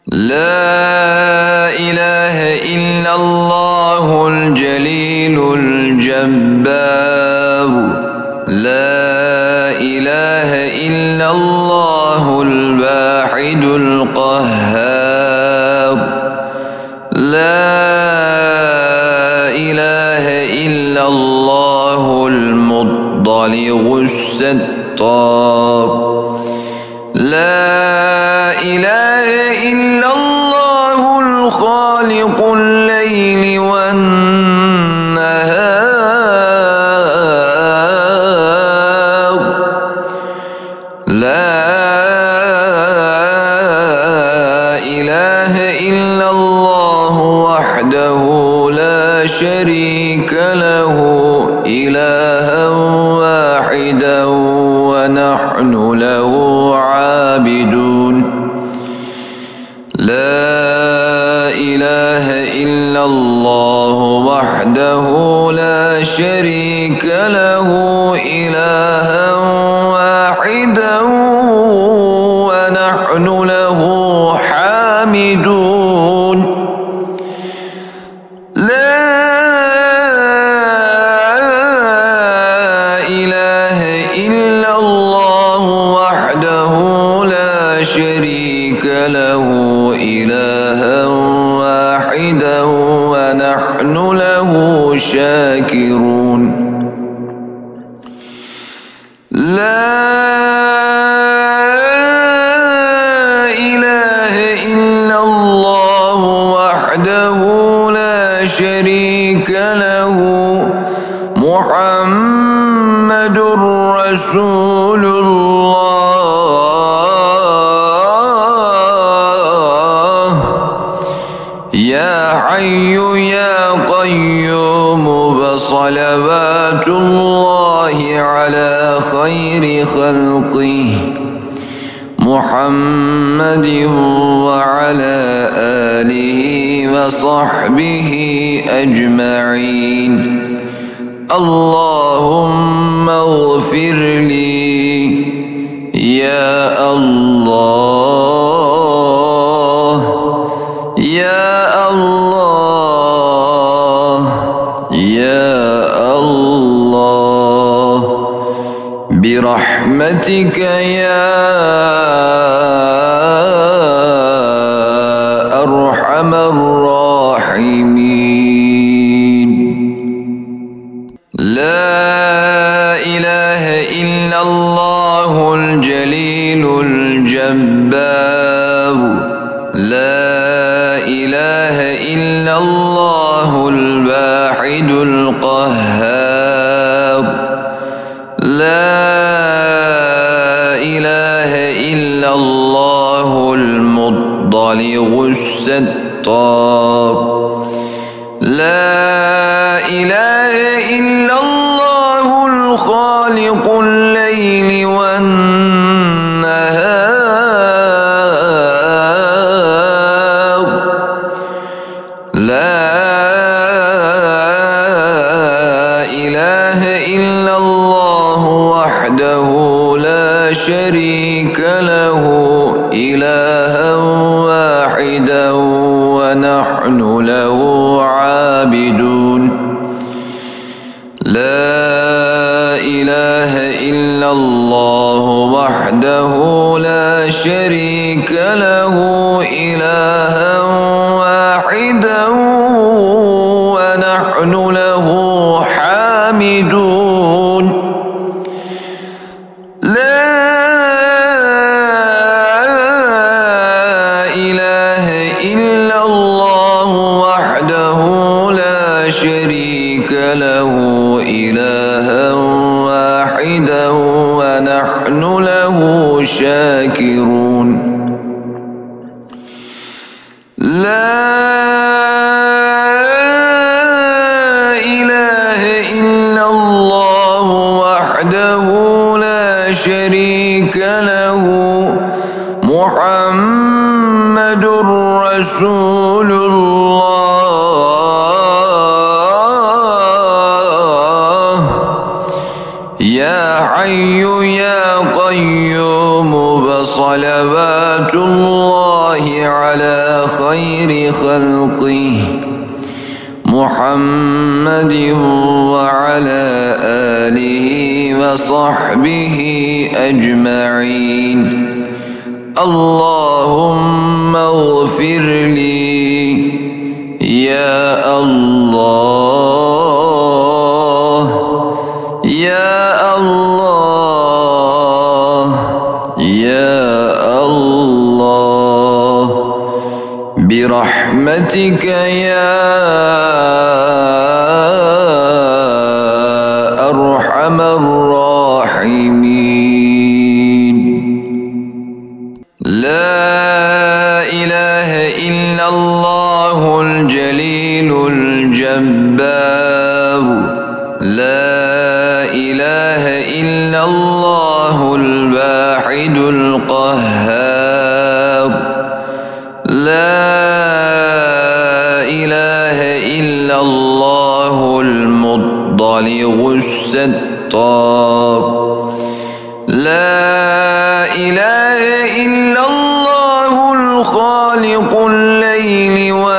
لا إله إلا الله الجليل الجبار. لا إله إلا الله الواحد القهار. لا إله إلا الله المطلع الستار. لا إله إلا الله الخالق الليل والنهار. لا إله إلا الله وحده لا شريك له إلها واحدا ونحن له عابدون. لا إله إلا الله وحده لا شريك له إلها واحدا ونحن له حامدون. لا إله إلا الله وحده لا شريك له إلها واحدا ونحن له شاكرون. لا إله إلا الله وحده لا شريك له محمد رسول الله. يا حي يا قيوم وصلوات الله على خير خلقه محمد وعلى آله وصحبه أجمعين. اللهم اغفر لي يا الله يا الله يا الله برحمتك يا أرحم الراحمين. لا إله إلا الله الجليل الجبار. لا إله إلا الله الواحد القهار. لا إله إلا الله المطلع الستار. لا إله إلا الله الخالق الليل والنهار. لا إله إلا الله وحده لا شريك له إلها واحدا ونحن له عابدون. لا إله إلا الله وحده لا شريك له إلها واحدا ونحن له حامدون. لا إله إلا الله وحده لا شريك له إلها واحدا ونحن له شاكرون. لا إله إلا الله وحده لا شريك له محمد رسول الله. يا حي يا قيوم وصلوات الله على خير خلقه محمد وعلى آله وصحبه أجمعين. اللهم اغفر لي يا الله يا الله يا الله برحمتك يا أرحم الراحمين. لا إله إلا الله الجليل الجبار. لا إله إلا الله الواحد القهار. لا إله إلا الله المطلع الستار. لا إله إلا الله الخالق الليل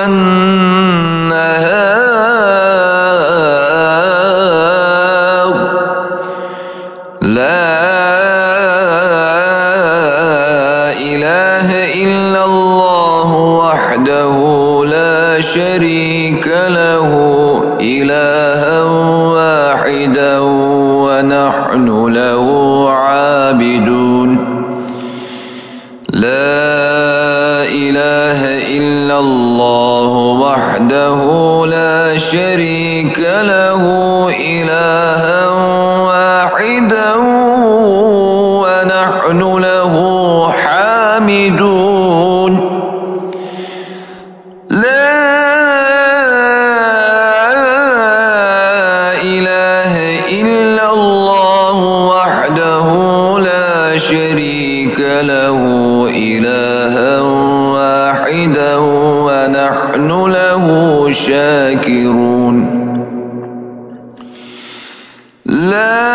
والنهار. لا إله إلا الله وحده لا شريك له إلها واحدا ونحن له عابدون. لا إله إلا الله وحده لا شريك له إلها واحدا ونحن له حامدون. لا إله إلا الله وحده لا شريك له إلها واحدا ونحن له شاكرون. لا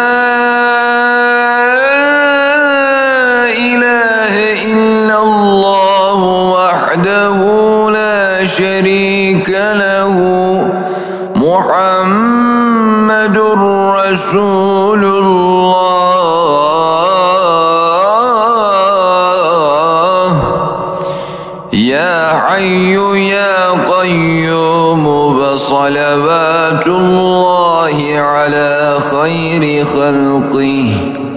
إله إلا الله وحده لا شريك له محمد رسول الله. يا حي يا قيوم وصلوات الله على خير خلقه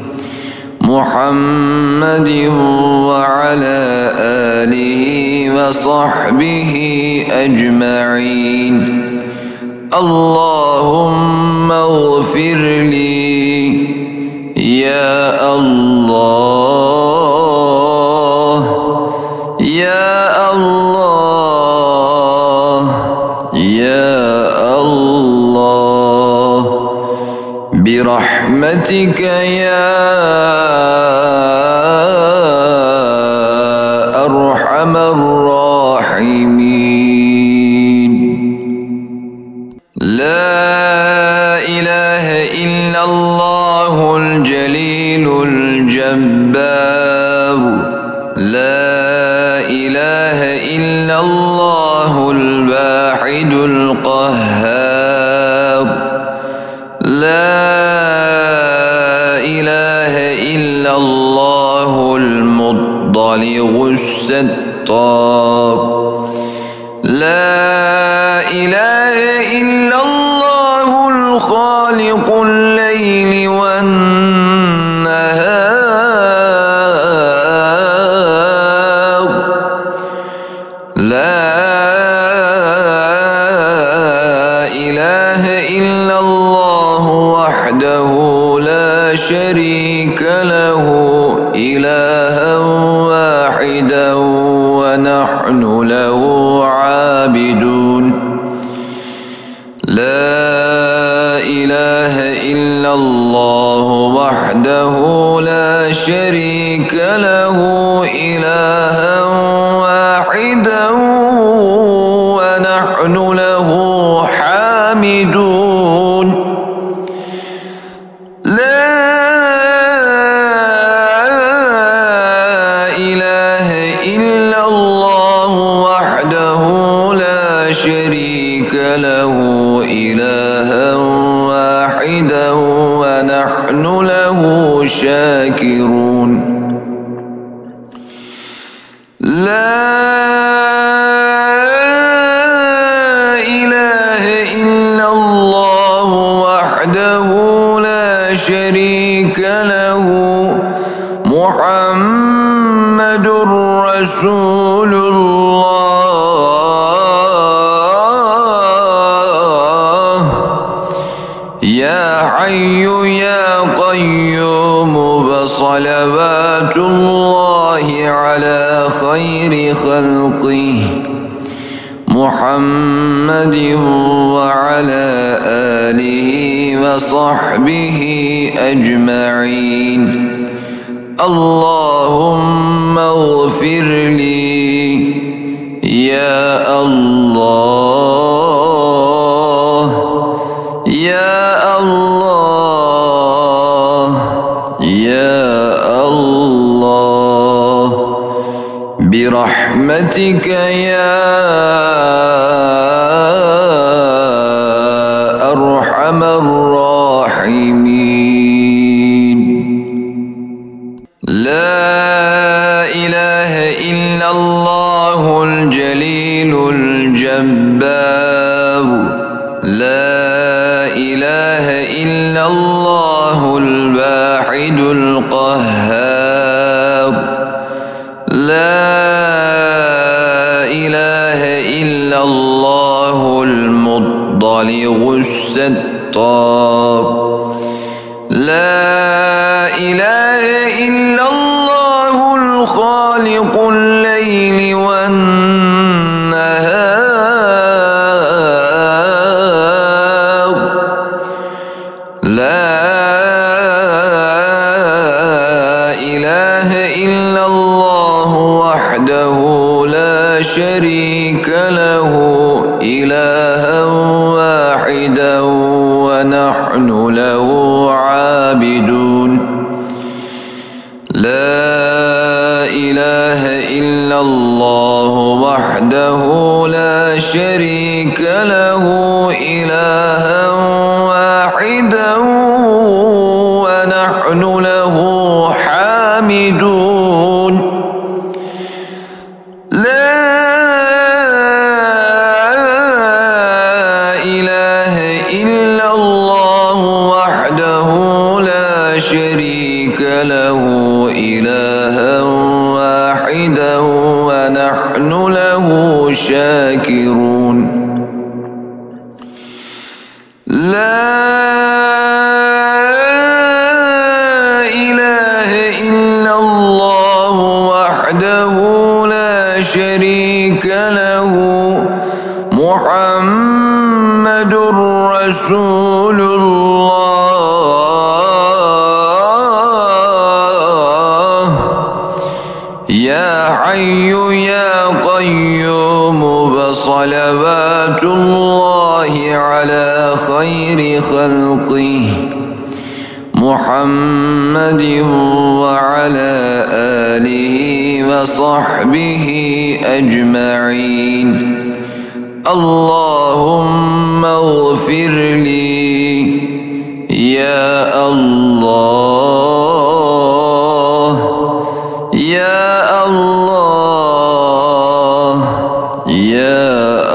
محمد وعلى آله وصحبه أجمعين. اللهم اغفر لي يا الله يا الله يا الله برحمتك يا أرحم الراحمين. لا إله إلا الله الجليل الجبار. لا إله إلا الله الواحد القهار. لا إله إلا الله المطلع الستار. لا إله إلا الله الخالق الليل والنهار. لا إله إلا الله وحده لا شريك له إلها واحدا ونحن له عابدون. لا إله إلا الله وحده لا شريك له إلها واحدا ونحن له حامدون. لا شريك له إلها واحدا ونحن له شاكرون لا إله إلا الله وحده لا شريك له محمد رسول الله يا حي يا قيوم فصلوات الله على خير خلقه محمد وعلى آله وصحبه أجمعين اللهم اغفر لي يا الله يا الله يا الله برحمتك يا أرحم الراحمين لا إله إلا الله الجليل الجبار لا إله إلا الله الواحد القهار لا إله إلا الله المطلع الستار لا إله إلا الله الخالق الليل والنهار لا إله إلا الله وحده لا شريك له إلها واحدا ونحن له عابدون لا إله إلا الله وحده لا شريك له إلها واحدا ونحن له حامدون لا إله إلا الله وحده لا شريك له إلها واحدا ونحن له شاكرون لا إله إلا الله وحده لا شريك له محمد رسول الله يا حي يا قيوم فصلوات الله على خير خلقه محمد وعلى آله وصحبه أجمعين اللهم اغفر لي يا الله يا الله يا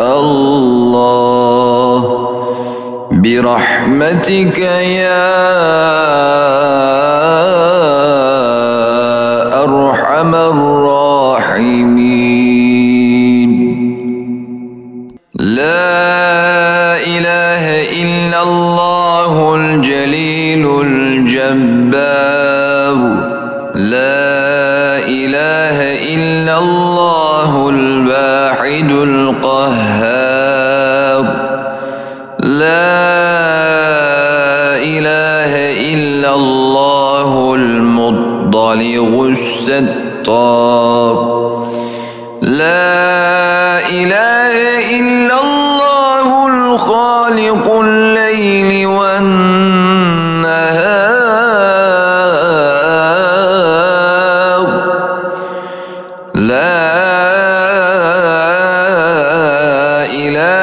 الله برحمتك يا أرحم الراحمين لا إله إلا الله الجليل الجبار لا إله إلا الله الواحد القهار لا إله إلا الله المطلع الستار لا إله إلا الله الخالق الليل والنهار لا إله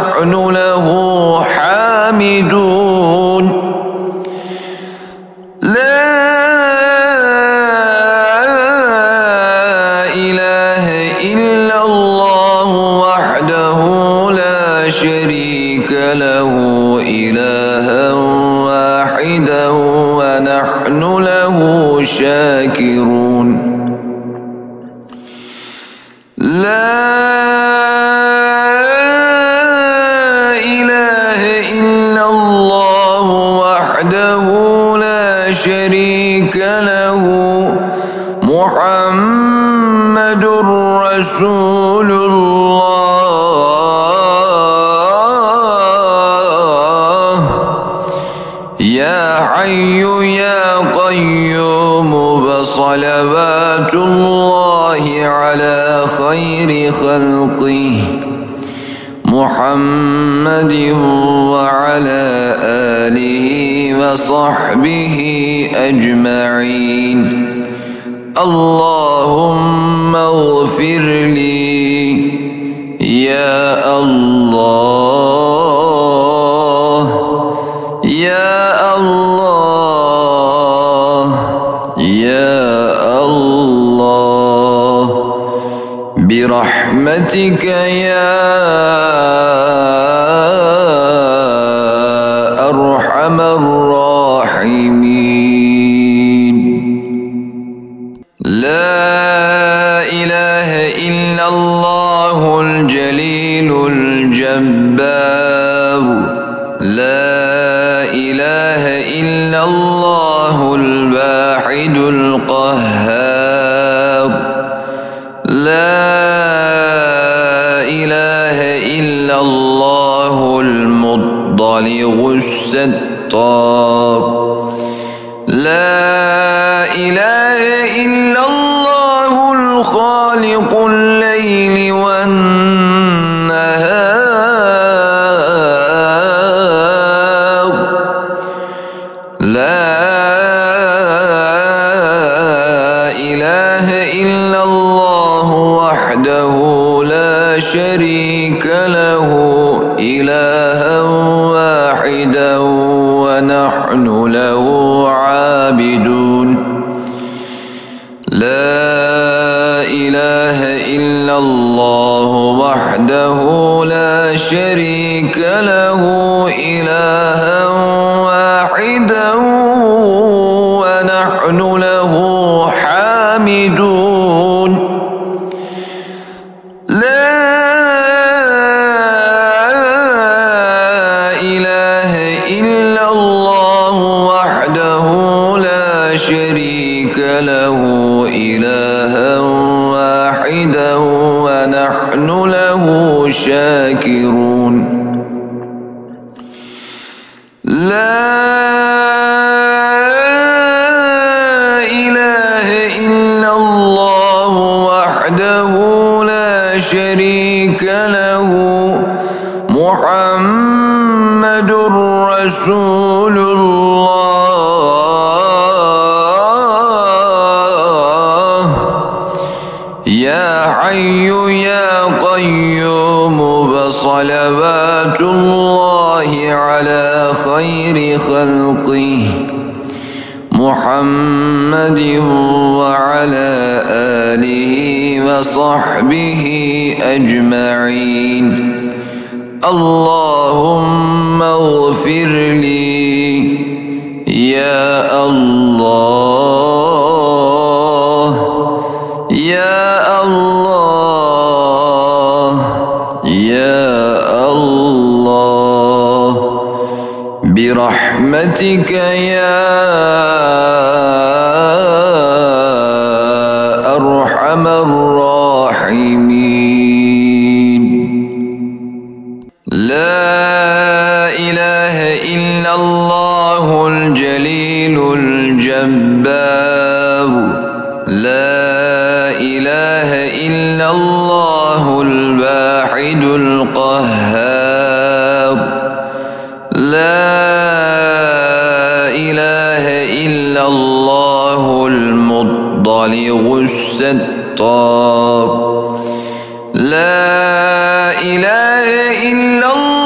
ونحن له حامدون لا إله إلا الله وحده لا شريك له إلها واحدا ونحن له شاكرون لا إله إلا الله وحده لا شريك له محمد رسول الله يا حي يا قيوم بصلوات الله على خير خلقه محمد وعلى آله وصحبه أجمعين اللهم اغفر لي يا الله يا الله يا الله برحمتك يا أرحم الراحمين لا إله إلا الله الجليل الجبار لا إله إلا الله الواحد القهار لا إله إلا الله المطلق الستار لا إله إلا الله الخالق الليل والنهار لا إله إلا الله وحده لا شريك له إلها واحدا ونحن له عابدون لا إله إلا الله وحده لا شريك له إلها واحدا ونحن له حامدون لا إله إلا الله وحده لا شريك له إلها واحدا ونحن له شاكرون لا إله إلا الله وحده لا شريك له محمد رسول الله يا حي يا قيوم بصلوات الله على خير خلقه محمد وعلى آله وصحبه أجمعين اللهم اغفر لي يا الله يا الله يا الله برحمتك يا أرحم الراحمين لا إله إلا الله الجليل الجبار لا إله إلا الله الواحد القهار لا إله إلا الله المطلق الستار لا إله إلا الله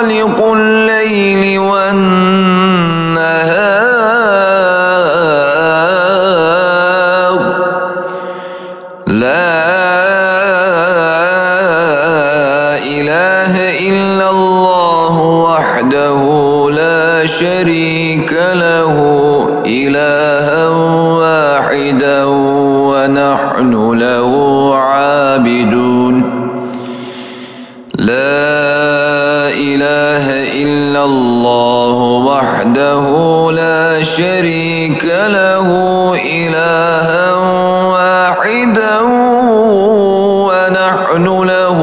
خالق الليل والنهار لا إله إلا الله وحده لا شريك له إلها واحدا ونحن له عابدون لا إله إلا الله وحده لا شريك له إلها واحدا ونحن له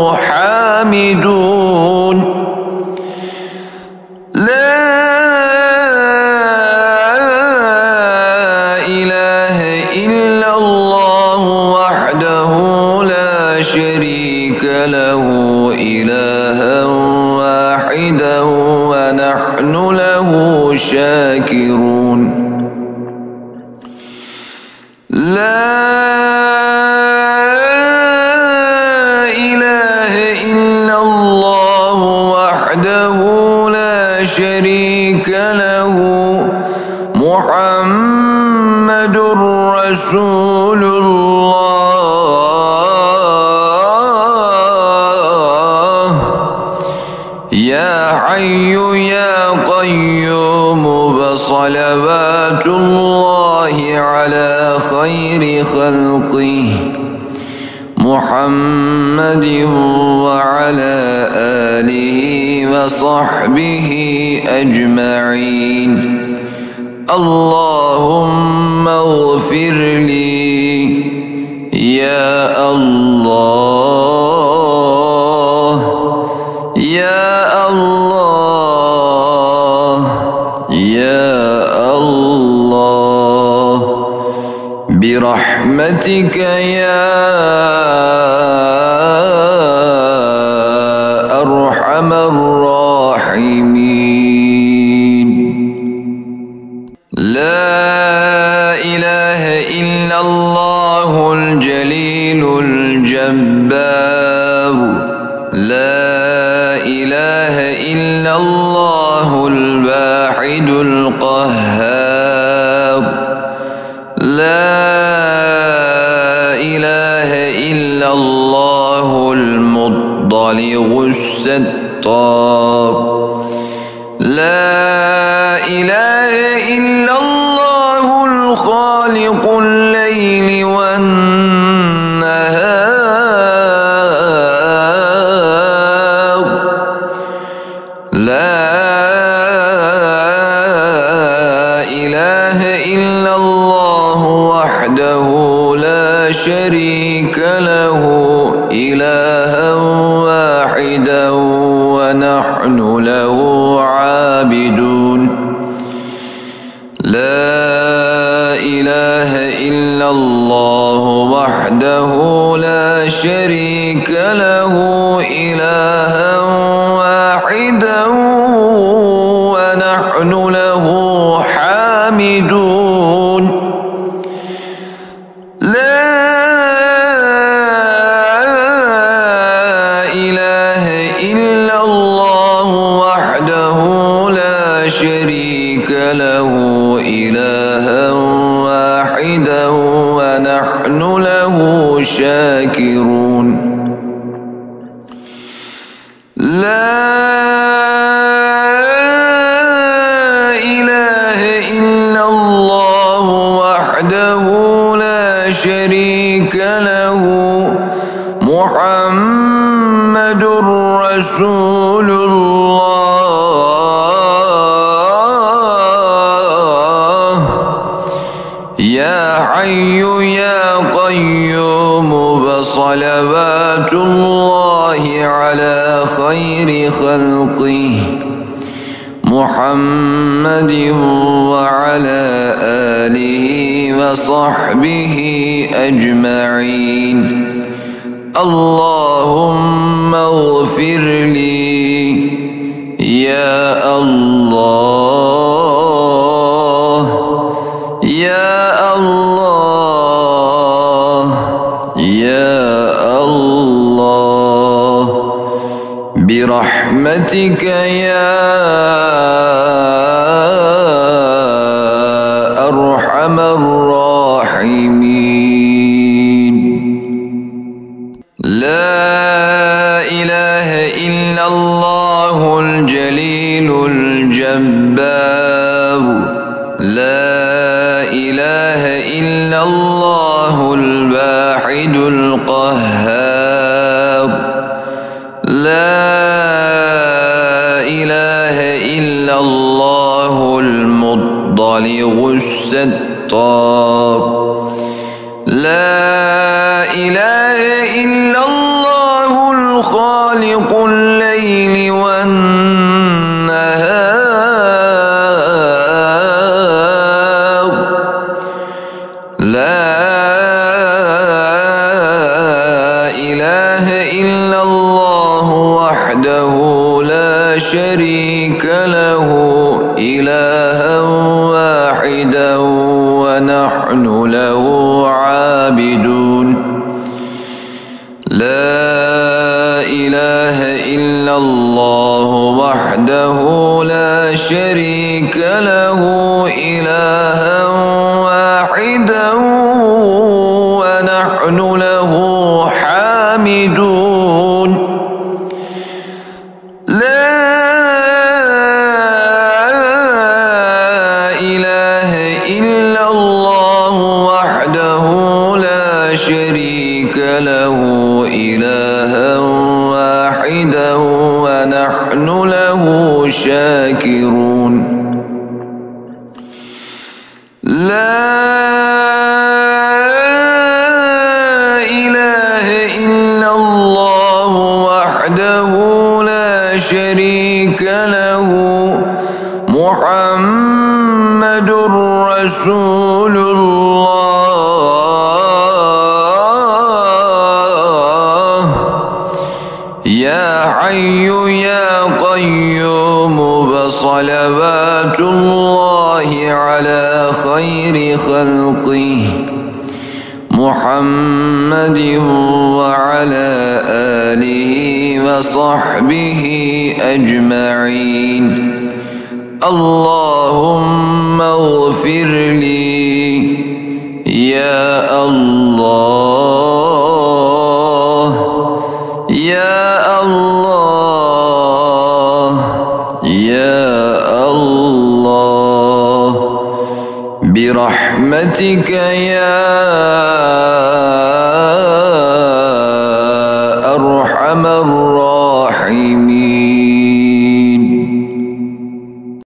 حامدون لا إله إلا الله وحده لا شريك له إلها واحدا ونحن له شاكرون لا إله إلا الله وحده لا شريك له محمد رسول الله يا حي يا قيوم بصلوات الله على خير خلقه محمد وعلى آله وصحبه أجمعين اللهم اغفر لي يا الله يا الله يا الله برحمتك يا أرحم الراحمين لا إله إلا الله الجليل الجبار لا إله إلا الله الواحد القهار لا إله إلا الله المطلع الستار لا إله إلا الله الخالق الليل والنهار لا إله إلا الله وحده لا شريك له إلها واحدا ونحن له عابدون لا إله إلا الله وحده لا شريك له إلها واحدا ونحن له حامدون لا إله إلا الله وحده لا شريك له إلها واحدا ونحن له شاكرون لا إله إلا الله وحده لا شريك له محمد رسول الله يا حي يا قيوم بصلوات الله على خير خلقه محمد وعلى آله وصحبه أجمعين اللهم اغفر لي يا الله يا الله يا الله برحمتك يا أرحم الراحمين. لا إله إلا الله الجليل الجبار. لا إله إلا الله الواحد القهار. لا إله إلا الله المطلع الستار. لا إله إلا الله الخالق الليل والنهار. لا إله إلا الله وحده لا شريك له إلها واحدا ونحن له عابدون. لا إله إلا الله وحده لا شريك له إلها واحدا ونحن له حامدون. لا إله إلا الله وحده لا شريك له إلها واحدا ونحن له شاكرون. لا إله إلا الله وحده لا شريك له محمد رسول الله. يا حي يا قيوم وصلوات الله على خير خلقه محمد وعلى آله وصحبه أجمعين. اللهم اغفر لي يا الله يا الله يا الله برحمتك يا